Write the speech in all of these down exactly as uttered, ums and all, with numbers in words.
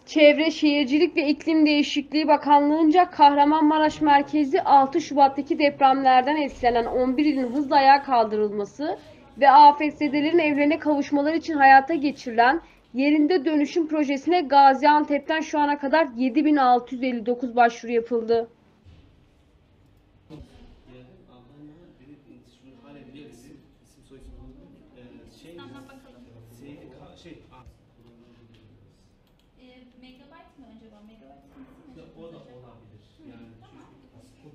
Çevre, Şehircilik ve İklim Değişikliği Bakanlığı'nca Kahramanmaraş merkezli altı Şubat'taki depremlerden etkilenen on bir ilin hızla ayağa kaldırılması ve afetzedelerin evlerine kavuşmaları için hayata geçirilen yerinde dönüşüm projesine Gaziantep'ten şu ana kadar yedi bin altı yüz elli dokuz başvuru yapıldı. E, megabyte mı acaba? Megabyte sıkıntısı mı O da yaşadınız acaba? olabilir. Hı, Yani tamam. çünkü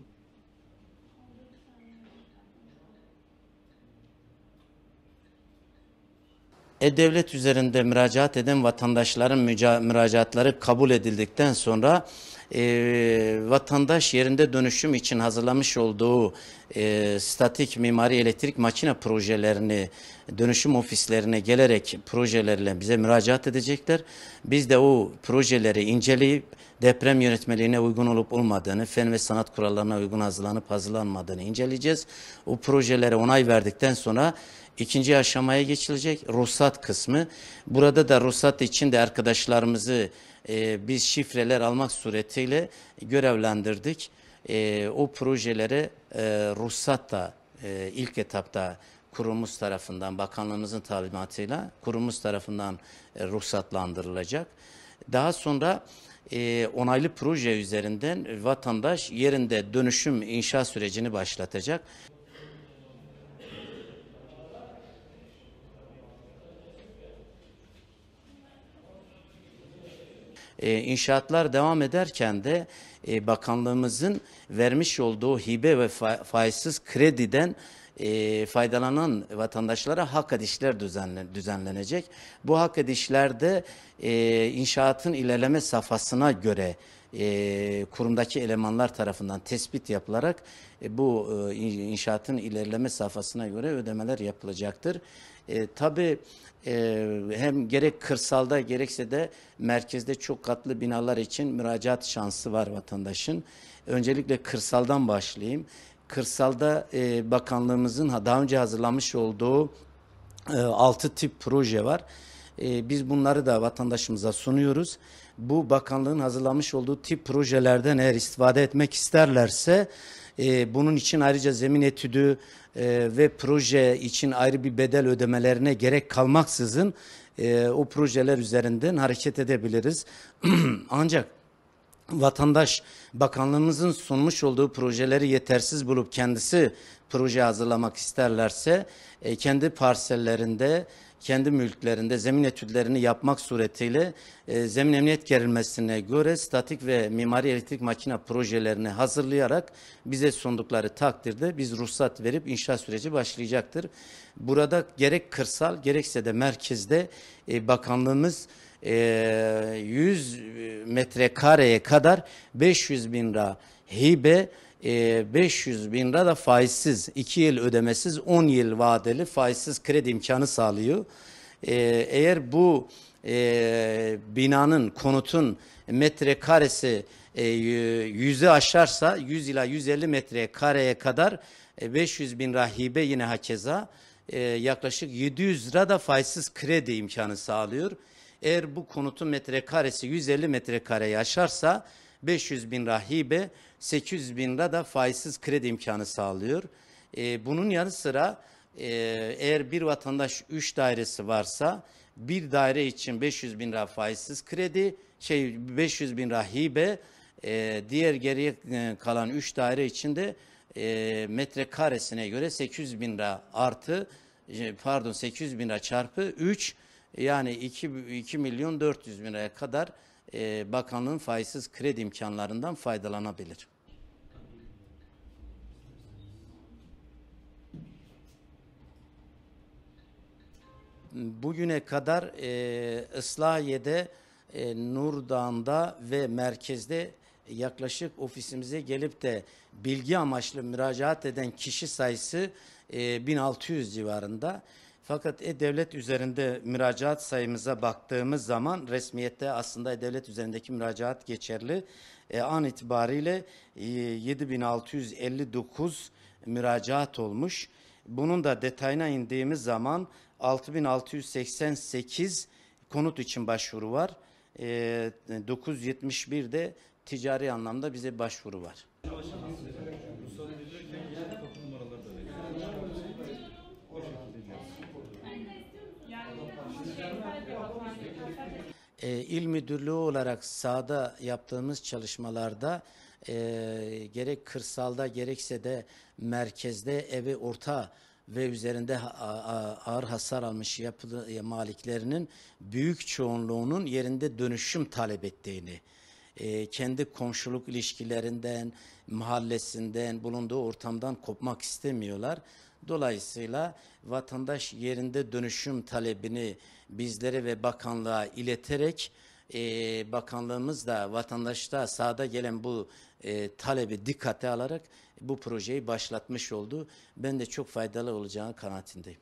E-Devlet üzerinde müracaat eden vatandaşların müracaatları kabul edildikten sonra e, vatandaş yerinde dönüşüm için hazırlamış olduğu e, statik mimari elektrik makine projelerini dönüşüm ofislerine gelerek projelerle bize müracaat edecekler. Biz de o projeleri inceleyip deprem yönetmeliğine uygun olup olmadığını, fen ve sanat kurallarına uygun hazırlanıp hazırlanmadığını inceleyeceğiz. O projelere onay verdikten sonra İkinci aşamaya geçilecek ruhsat kısmı. Burada da ruhsat için de arkadaşlarımızı e, biz şifreler almak suretiyle görevlendirdik. E, o projelere e, ruhsat da e, ilk etapta kurumumuz tarafından, bakanlığımızın talimatıyla kurumumuz tarafından e, ruhsatlandırılacak. Daha sonra e, onaylı proje üzerinden vatandaş yerinde dönüşüm inşa sürecini başlatacak. E, inşaatlar devam ederken de e, bakanlığımızın vermiş olduğu hibe ve fa faizsiz krediden e, faydalanan vatandaşlara hak edişler düzenlen düzenlenecek. Bu hak edişlerde e, inşaatın ilerleme safhasına göre e, kurumdaki elemanlar tarafından tespit yapılarak e, bu e, inşaatın ilerleme safhasına göre ödemeler yapılacaktır. E, tabii e, hem gerek kırsalda gerekse de merkezde çok katlı binalar için müracaat şansı var vatandaşın. Öncelikle kırsaldan başlayayım. Kırsalda e, bakanlığımızın daha önce hazırlamış olduğu e, altı tip proje var. E, biz bunları da vatandaşımıza sunuyoruz. Bu bakanlığın hazırlamış olduğu tip projelerden eğer istifade etmek isterlerse e, bunun için ayrıca zemin etüdü e, ve proje için ayrı bir bedel ödemelerine gerek kalmaksızın e, o projeler üzerinden hareket edebiliriz. Ancak vatandaş bakanlığımızın sunmuş olduğu projeleri yetersiz bulup kendisi proje hazırlamak isterlerse e, kendi parsellerinde, kendi mülklerinde zemin etütlerini yapmak suretiyle e, zemin emniyet gerilmesine göre statik ve mimari elektrik makine projelerini hazırlayarak bize sundukları takdirde biz ruhsat verip inşaat süreci başlayacaktır. Burada gerek kırsal gerekse de merkezde e, bakanlığımız yüz metrekareye kadar beş yüz bin lira hibe, beş yüz bin lira da faizsiz, iki yıl ödemesiz, on yıl vadeli faizsiz kredi imkanı sağlıyor. Eğer bu binanın, konutun metrekaresi yüzü aşarsa yüz ila yüz elli metrekareye kadar beş yüz bin lira hibe yine hakeza yaklaşık yedi yüz lira da faizsiz kredi imkanı sağlıyor. Eğer bu konutun metrekaresi yüz elli metrekareyi aşarsa beş yüz bin lira hibe, sekiz yüz bin lira da faizsiz kredi imkanı sağlıyor. Ee, bunun yanı sıra e, eğer bir vatandaş üç dairesi varsa bir daire için beş yüz bin lira faizsiz kredi, şey beş yüz bin lira hibe, e, diğer geriye kalan üç daire için de e, metrekaresine göre sekiz yüz bin lira artı pardon sekiz yüz bin lira çarpı üç, yani iki milyon dört yüz bin liraya kadar e, bakanlığın faizsiz kredi imkanlarından faydalanabilir. Bugüne kadar e, Islahiye'de, e, Nurdağ'da ve merkezde yaklaşık ofisimize gelip de bilgi amaçlı müracaat eden kişi sayısı e, bin altı yüz civarında. Fakat E-Devlet üzerinde müracaat sayımıza baktığımız zaman resmiyette aslında E-Devlet üzerindeki müracaat geçerli. E, an itibariyle e, yedi bin altı yüz elli dokuz müracaat olmuş. Bunun da detayına indiğimiz zaman altı bin altı yüz seksen sekiz konut için başvuru var. e, dokuz yüz yetmiş bir'de ticari anlamda bize başvuru var. E, İl Müdürlüğü olarak sahada yaptığımız çalışmalarda e, gerek kırsalda gerekse de merkezde evi orta ve üzerinde ağır hasar almış yapı maliklerinin büyük çoğunluğunun yerinde dönüşüm talep ettiğini, e, kendi komşuluk ilişkilerinden, mahallesinden, bulunduğu ortamdan kopmak istemiyorlar. Dolayısıyla vatandaş yerinde dönüşüm talebini bizlere ve bakanlığa ileterek e, bakanlığımız da vatandaşta sahada gelen bu e, talebi dikkate alarak bu projeyi başlatmış oldu. Ben de çok faydalı olacağını kanaatindeyim.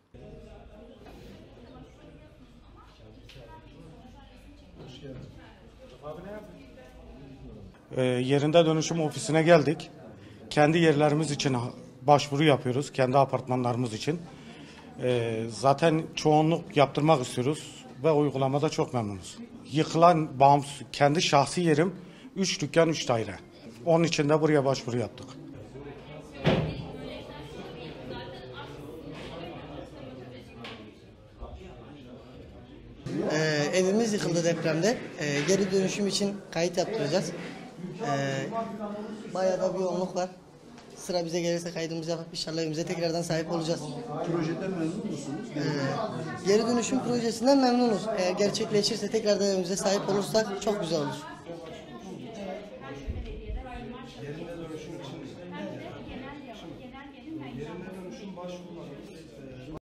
E, yerinde dönüşüm ofisine geldik. Kendi yerlerimiz için başvuru yapıyoruz. Kendi apartmanlarımız için. E, zaten çoğunluk yaptırmak istiyoruz ve uygulamada çok memnunuz. Yıkılan bağımsız, kendi şahsi yerim üç dükkan üç daire. Onun için de buraya başvuru yaptık. Ee, evimiz yıkıldı depremde. Ee, geri dönüşüm için kayıt yaptıracağız. Ee, bayağı da bir yoğunluk var. Sıra bize gelirse kaydımızı yapıp inşallah evimize tekrardan sahip olacağız. Projeden memnun musunuz? Ee, geri dönüşüm projesinden memnunuz. Eğer gerçekleşirse tekrardan evimize sahip olursak çok güzel olur.